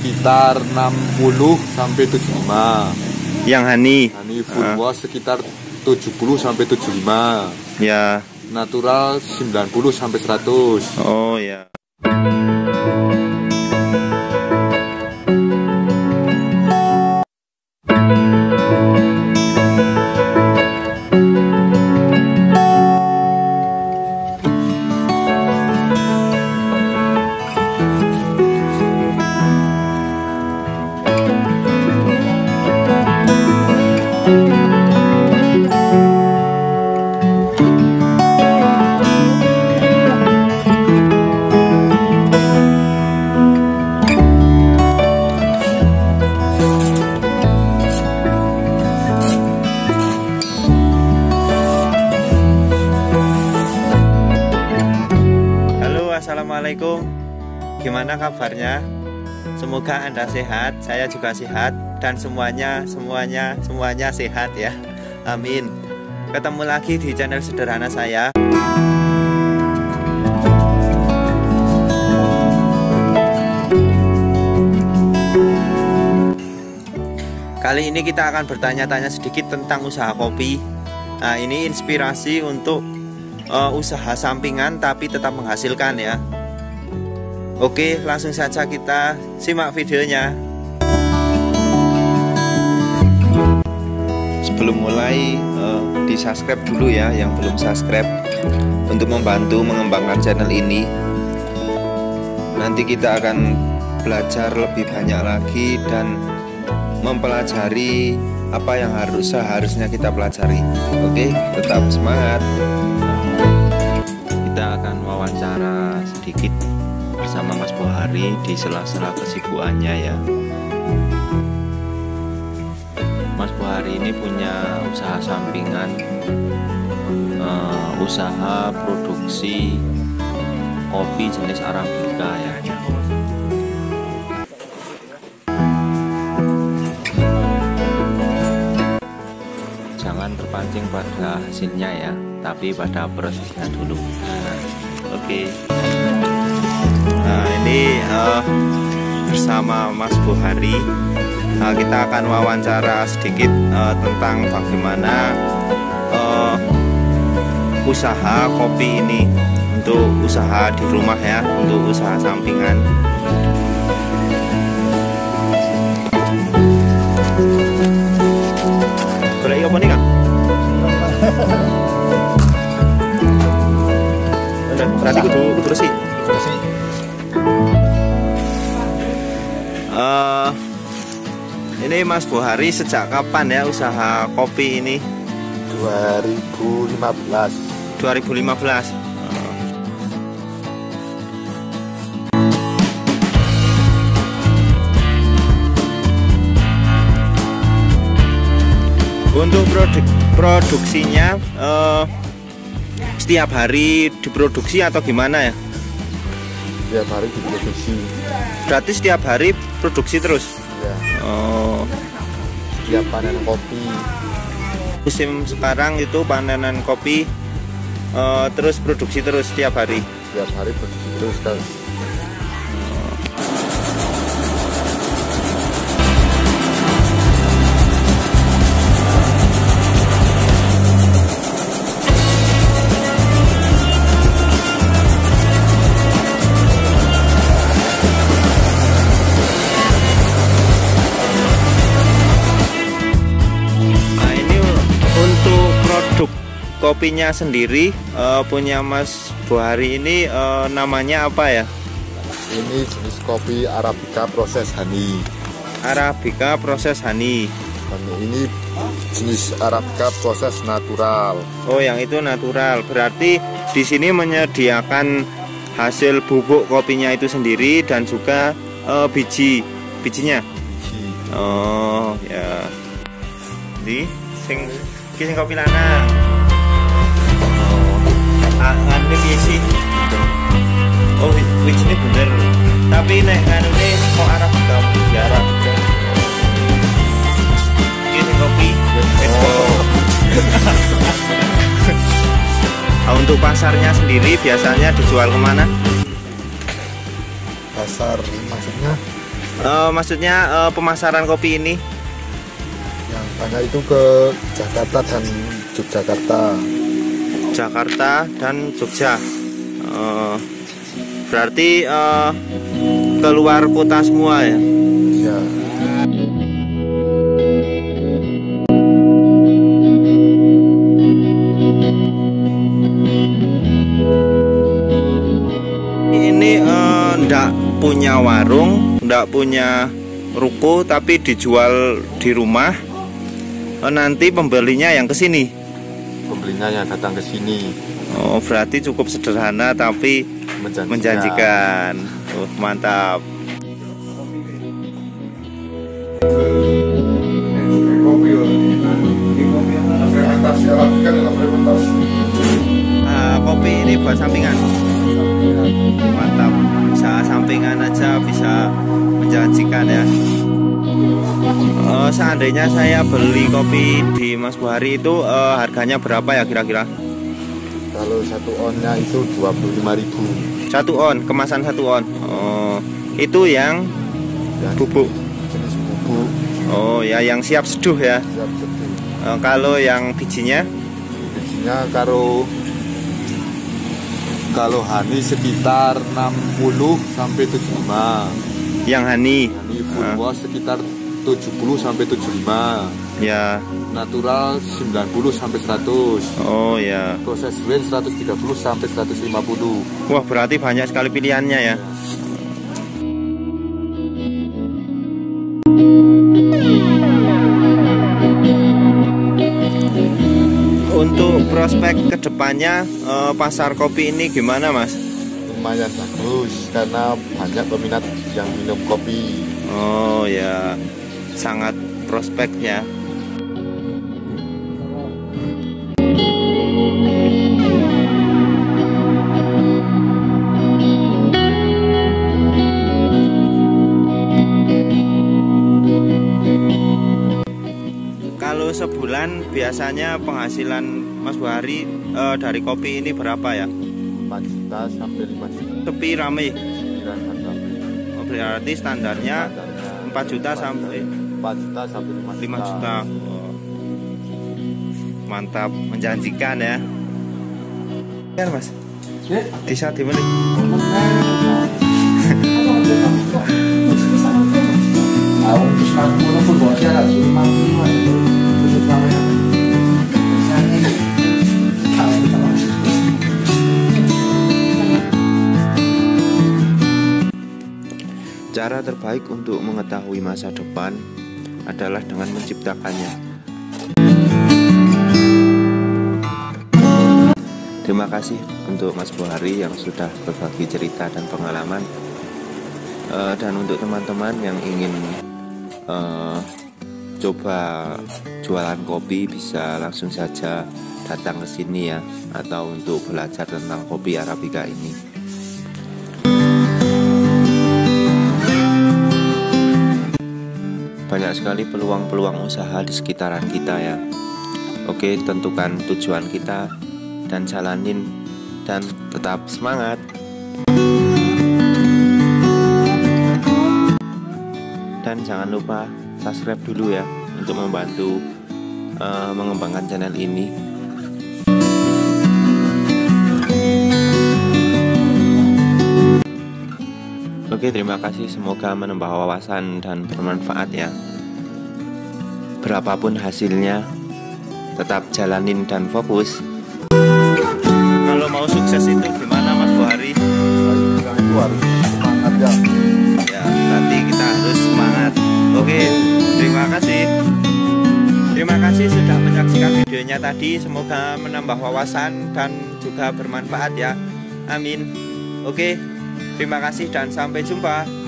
sekitar 60 sampai 75. Yang honey Full wash sekitar 70 sampai 75. ya. Natural 90 sampai 100. Oh ya. Assalamualaikum, gimana kabarnya? Semoga Anda sehat, saya juga sehat, dan semuanya sehat ya. Amin. Ketemu lagi di channel sederhana saya. Kali ini kita akan bertanya-tanya sedikit tentang usaha kopi. Nah, ini inspirasi untuk usaha sampingan tapi tetap menghasilkan ya. Oke, langsung saja kita simak videonya. Sebelum mulai, di subscribe dulu ya yang belum subscribe, untuk membantu mengembangkan channel ini. Nanti kita akan belajar lebih banyak lagi dan mempelajari apa yang seharusnya kita pelajari. Oke, tetap semangat. Kita akan wawancara sedikit bersama Mas Bohari di sela-sela kesibukannya ya. Mas Bohari ini punya usaha sampingan, usaha produksi kopi jenis Arabica ya. Jangan terpancing pada hasilnya ya, tapi pada prosesnya dulu. Oke. Nah, ini bersama Mas Bohari, kita akan wawancara sedikit tentang bagaimana usaha kopi ini, untuk usaha di rumah ya, untuk usaha sampingan. Boleh apa nih Kang? Berarti kudu bersih. Ini Mas Bohari sejak kapan ya usaha kopi ini? 2015. 2015. Untuk produksinya setiap hari diproduksi atau gimana ya? Setiap hari diproduksi. Berarti setiap hari produksi terus? Ya. Oh. Setiap panen kopi. Musim sekarang itu panenan kopi, terus produksi terus setiap hari? Setiap hari produksi terus kan. Kopinya sendiri punya Mas Bohari ini namanya apa ya? Ini jenis kopi Arabica proses honey. Arabica proses honey. Ini jenis Arabica proses natural. Oh, yang itu natural. Berarti di sini menyediakan hasil bubuk kopinya itu sendiri dan juga bijinya. Oh ya. Di sing kopi lanang. Anu sih. Oh, ini bener. Tapi nek anu ini kok Arabica ya Arabica. Ini kopi. Untuk pasarnya sendiri biasanya dijual kemana? Pasar maksudnya? Maksudnya pemasaran kopi ini? Yang banyak itu ke Jakarta dan Yogyakarta. Jakarta dan Jogja. Berarti keluar kota semua ya? Ya. Ini ndak punya warung, ndak punya ruko, tapi dijual di rumah. Nanti pembelinya yang kesini. Pembelinya yang datang ke sini. Oh, berarti cukup sederhana tapi menjanjikan. Oh, mantap. Kopi ini buat sampingan. Mantap. Bisa sampingan aja bisa menjanjikan ya. Seandainya saya beli kopi di Mas Buhari itu harganya berapa ya kira-kira? Kalau 1 onnya itu 25.000. 1 on, kemasan 1 on. Oh, itu yang bubuk. Jenis bubuk. Oh ya, yang siap seduh ya. Siap seduh. Kalau yang bijinya? Bijinya kalau honey sekitar 60 sampai 75. Yang honey. Honey full wash sekitar 70 sampai 75. Ya. Natural 90 sampai 100. Oh ya. Proses blend 130 sampai 150. Wah, berarti banyak sekali pilihannya ya. Untuk prospek kedepannya pasar kopi ini gimana, Mas? Lumayan bagus karena banyak peminat yang minum kopi. Oh ya, sangat prospek ya. Kalau sebulan biasanya penghasilan Mas Buhari dari kopi ini berapa ya? 4 juta sampai 5 juta. Sepi rame. Oh, berarti standarnya 4 juta sampai 4 juta sampai 5 juta. Oh. Mantap, menjanjikan ya. Ya, Mas. Bisa di mana? Cara terbaik untuk mengetahui masa depan adalah dengan menciptakannya. Terima kasih untuk Mas Buhari yang sudah berbagi cerita dan pengalaman. Dan untuk teman-teman yang ingin coba jualan kopi bisa langsung saja datang ke sini ya, atau untuk belajar tentang kopi Arabica ini. Banyak sekali peluang-peluang usaha di sekitaran kita ya. Oke, tentukan tujuan kita dan jalanin, dan tetap semangat. Dan jangan lupa subscribe dulu ya untuk membantu mengembangkan channel ini. Oke, terima kasih. Semoga menambah wawasan dan bermanfaat ya. Berapapun hasilnya, tetap jalanin dan fokus. Kalau mau sukses itu gimana, Mas Buhari? Harus semangat ya. Ya, berarti kita harus semangat. Oke, terima kasih. Terima kasih sudah menyaksikan videonya tadi. Semoga menambah wawasan dan juga bermanfaat ya. Amin. Oke. Terima kasih dan sampai jumpa.